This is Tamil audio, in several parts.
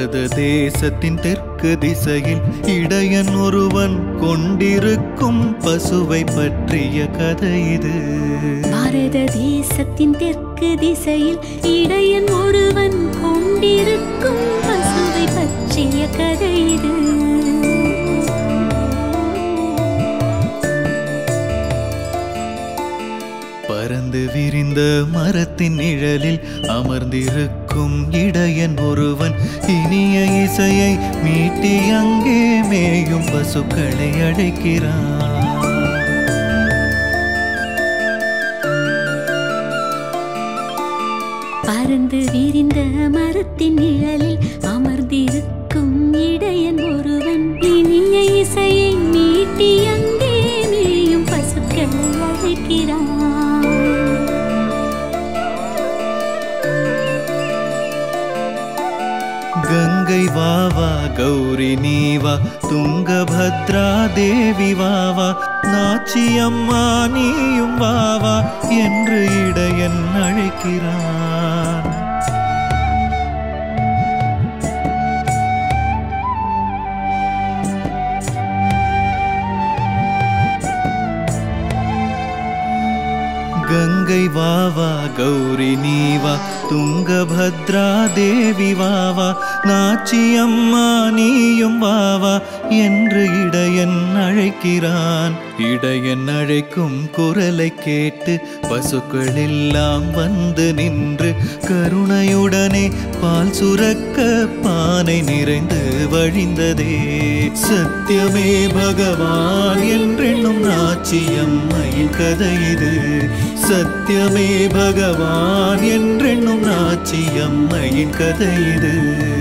பாரத தேசத்தின் தெற்கு திசையில் இடையன் ஒருவன் கொண்டிருக்கும் பசுவை பற்றிய கதை இது. பாரத தேசத்தின் தெற்கு திசையில் இடையன் ஒருவன் கொண்டிருக்கும் பசுவை பற்றிய கதை இது. பறந்து விரிந்த மரத்தின் நிழலில் அமர்ந்திருக்கும் இடையன் ஒருவன் இனிய இசையை மீட்டி அங்கே மேயும் பசுக்களை அழைக்கிறான். பறந்து விரிந்த மரத்தின் நிழலில் அமர்ந்திருக்கும் இடையன் ஒருவன் இனிய இசையை மீட்டி அங்கே மேயும் பசுக்களை அழைக்கிறான். கங்கை வாவா கௌரி நீவா துங்கபத்ரா தேவி வாவா நாச்சியம்மா நீயும் வாவா என்று இடையன் அழைக்கிறான். கங்கை வாவா கௌரி நீவா துங்கபத்ரா தேவி வாவா நாச்சியம்மா நீயும் வாவா என்று இடையன் அழைக்கிறான். இடையன் அழைக்கும் குரலை கேட்டு பசுக்கள் எல்லாம் வந்து நின்று கருணையுடனே பால் சுரக்க பானை நிறைந்து வழிந்ததே. சத்தியமே பகவான் என்றென்னும் நாச்சியம்மையின் கதை இது. சத்தியமே பகவான் என்றென்னும் நாச்சியம்மையின் கதை இது.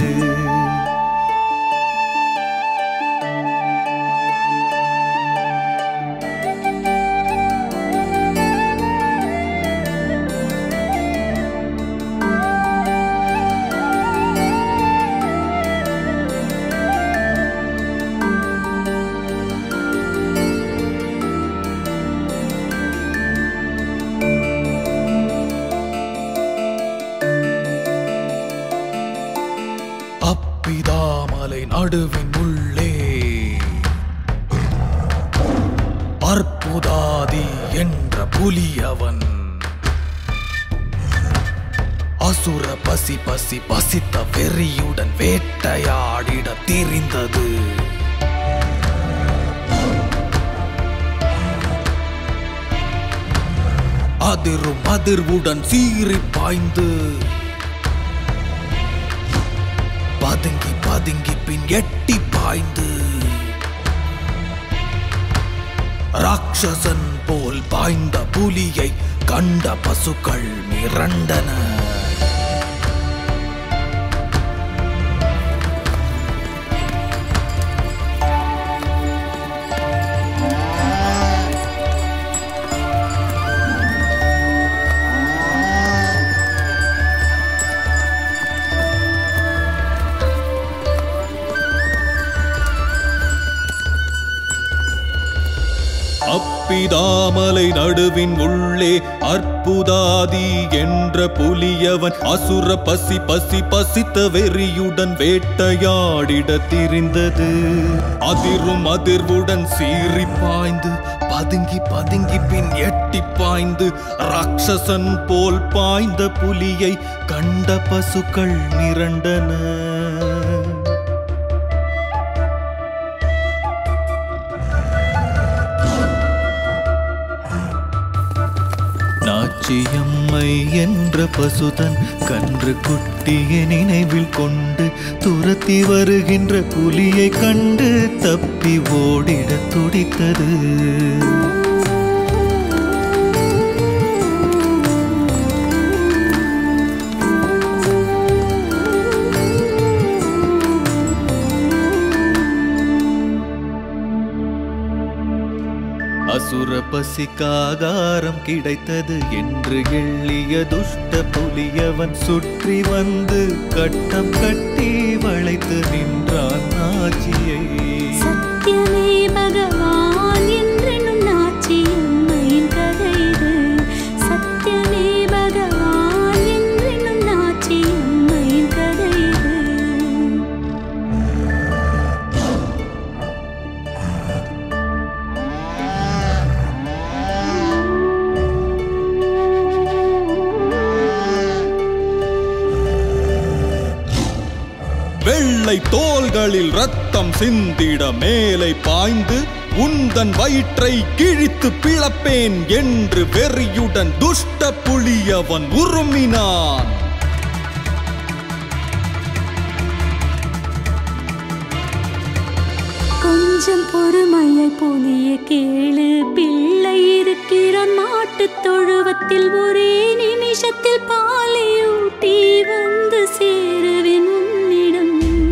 அப்பிதாமலை நடுவின் உள்ளே அற்புதாதி என்ற புலியவன் அசுர பசி பசி பசித்த வெறியுடன் வேட்டையாடிட தெரிந்தது. அதிரும் அதிர்வுடன் சீறி பாய்ந்து பதுங்கி பதுங்கி பின் எட்டி பாய்ந்து ராட்சசன் போல் பாய்ந்த புலியை கண்ட பசுக்கள் மிரண்டன. அப்பிதாமலை நடுவின் உள்ளே அற்புதாதி என்ற புலியவன் அசுர பசி பசி பசித்த வெறியுடன் வேட்டையாடிட தெரிந்தது. அதிரும் அதிர்வுடன் சீறி பாய்ந்து பதுங்கி பதுங்கி பின் எட்டி பாய்ந்து ராட்சசன் போல் பாய்ந்த புலியை கண்ட பசுக்கள் மிரண்டன. நாச்சியம்மை என்ற பசுதன் கன்று குட்டியை நினைவில் கொண்டு துரத்தி வருகின்ற புலியை கண்டு தப்பி ஓடிட துடித்தது. அசுர பசிக்காகாரம் கிடைத்தது என்று எள்ளிய துஷ்ட புலியவன் சுற்றி வந்து கட்டம் கட்டி வளைத்து நின்றான் நாச்சியை. சத்தியமே பகவான் என்றென்னும் நாச்சியம்மையின் கதை இது. சத்தியமே பகவான் என்றென்னும் நாச்சியம்மையின் கதை இது. பிள்ளை தோள்களில் ரத்தம் சிந்திட மேலே பாய்ந்து உந்தன் வயிற்றை கிழித்து பிளப்பேன் என்று வெறியுடன் துஷ்ட புலியவன் உருமினான். கொஞ்சம் பொறுமையை புலிய கேளு, பிள்ளை இருக்கிறான் மாட்டுத் தொழுவத்தில். ஒரே நிமிஷத்தில் பாலையூட்டி வந்து சேருவேன் உன்னிடம்.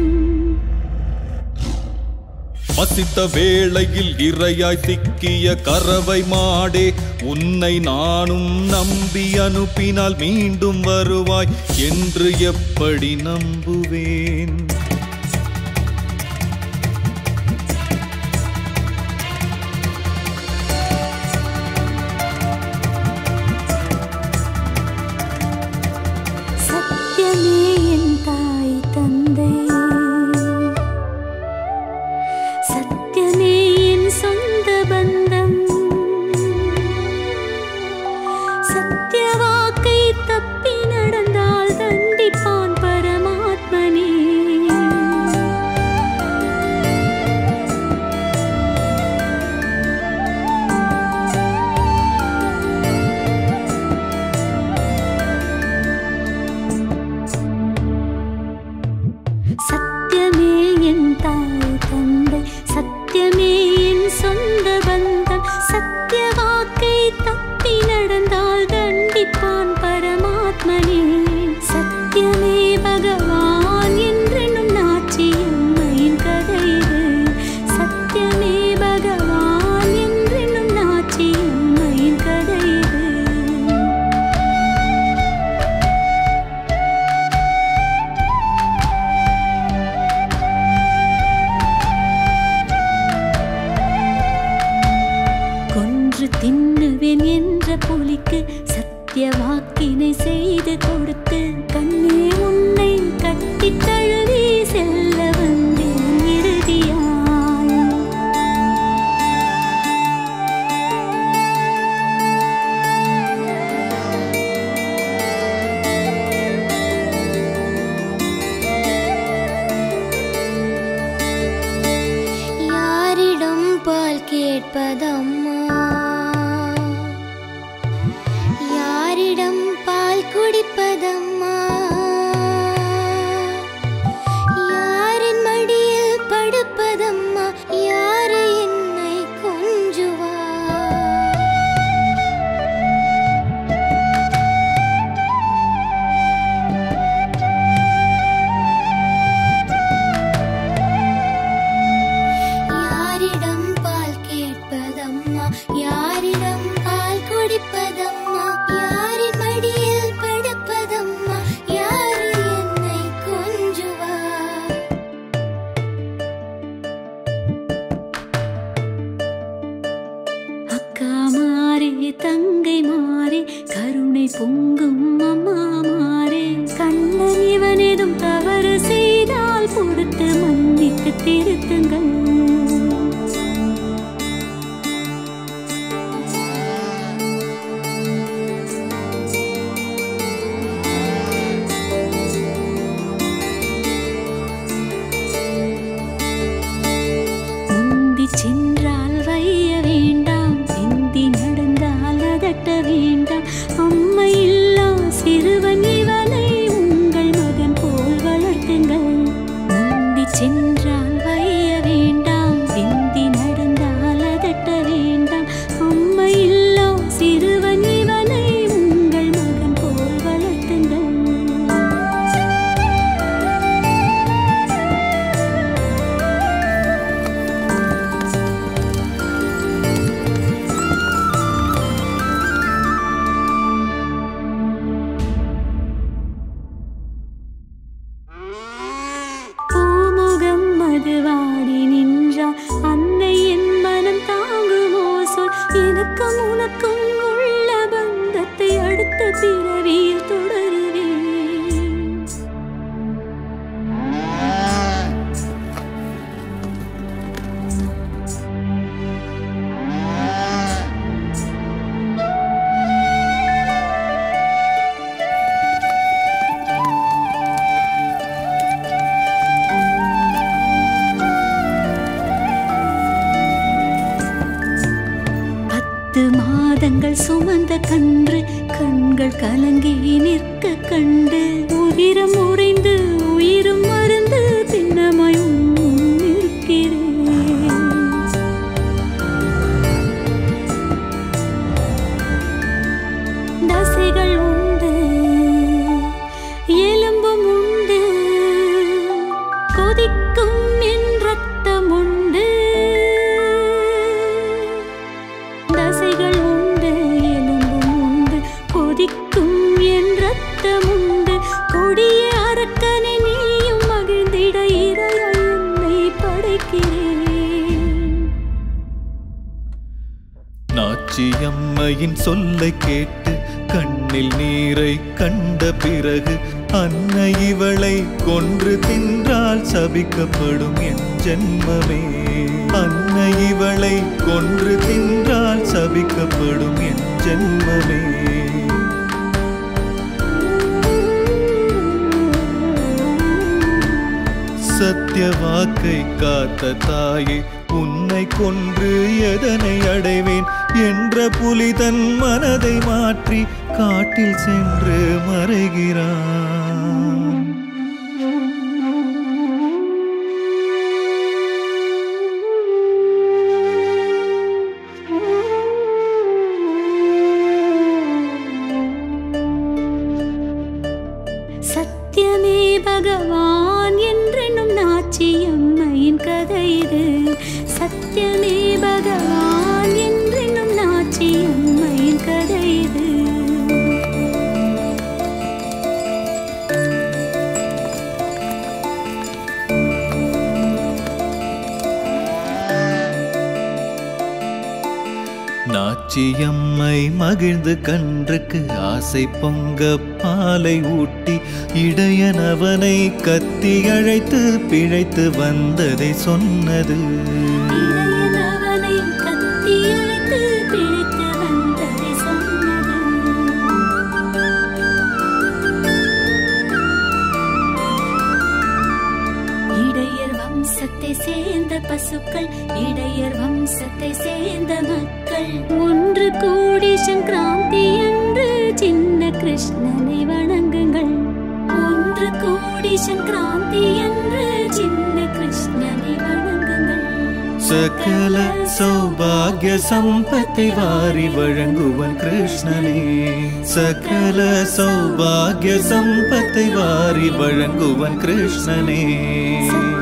பசித்த வேளையில் இரையாய் சிக்கிய கறவை மாடே, உன்னை நானும் நம்பி அனுப்பினால் மீண்டும் வருவாய் என்று எப்படி நம்புவேன்? தின்னுவேன் என்ற புலிக்கு சத்திய வாக்கினை செய்து கொடுத்து கண்ணே உன்னை கட்டி தழுவி செல்ல வந்தேன் இறுதியாய். யாரிடம் பால் கேட்பதம்மா, யாரிடம் பால் குடிப்பதம்மா, யாரின் மடியில் படுப்பதம்மா, யாரு என்னை கொஞ்சுவா? யாரிடம் பால் கேட்பதம்மா, யாரிடம் பால் குடிப்பதம்மா, யாரின் மடியில் படுப்பதம்மா, யாரு என்னை கொஞ்சுவா? அக்கா மாறே தங்கை மாறே கருணை பொங்கும் அம்மா மாறே, கண்ணன் இவனேதும் தவறு செய்தால் பொறுத்து மன்னித்து திருத்துங்கள். சென்றால் வைய வேண்டாம், சிந்தி நடந்தால் அதட்ட வேண்டாம். அம்மை இல்லா சிறுவன் இவனை உங்கள் மகன் போல் வளர்த்துங்கள். முந்தி சென்றால் வைய வேண்டாம். சுமந்த கன்று கண்கள் கலங்கி நிற்க கண்டு உதிரம் உறைந்து உயிரும் மருந்து திண்ணமாயும் நிற்கிறேன். தசைகள் உண்டு எலும்பும் உண்டு கொதிக்கும் என் ரத்தம் உண்டு. தசைகள் உண்டு எலும்பும் உண்டு கொதிக்கும் என் ரத்தம் உண்டு. கொடிய அரக்கனை நீயும் மகிழ்ந்திட இறையா என்னை படைக்கிறேன். நாச்சியம்மையின் சொல்லை கேட்டு கண்ணில் நீரை கண்ட பிறகு அன்னை இவளை கொன்று தின்றால் சபிக்கப்படும் என் ஜென்மமே. அன்னை இவளை கொன்று தின்றால் சபிக்கப்படும் என் ஜென்மமே. சத்திய வாக்கை காத்த தாயே உன்னை கொன்று எதனை அடைவேன் என்ற புலி தன் மனதை மாற்றி காட்டில் சென்று மறைகிறான். சத்தியமே பகவான் என்றென்னும் நாச்சியம்மையின் கதை இது. சத்தியமே பகவான் என்றென்னும் நாச்சியம்மையின் கதை இது. நாச்சியம்மை மகிழ்ந்து கன்றுக்கு ஆசை பொங்க பாலை ஊட்டி இடையனவனை கத்தி அழைத்து பிழைத்து வந்ததை சொன்னது. இளையனவனை கத்தி அழைத்து பிழைத்து வந்ததை சொன்னது. இடையர் வம்சத்தை சேர்ந்த பசுக்கள் இடையர் வம்சத்தை சேர்ந்த மக்கள் ஒன்று கூடி சங்கராந்தி என்று சின்ன கிருஷ்ணனை வணங்குங்கள். ஒன்று கூடி சங்கராந்தி என்று சின்ன கிருஷ்ணனை வணங்குங்கள். சகல சௌபாகிய சம்பத்தை வாரி வழங்குவன் கிருஷ்ணனே. சகல சௌபாகிய சம்பத்தை வாரி வழங்குவன் கிருஷ்ணனே.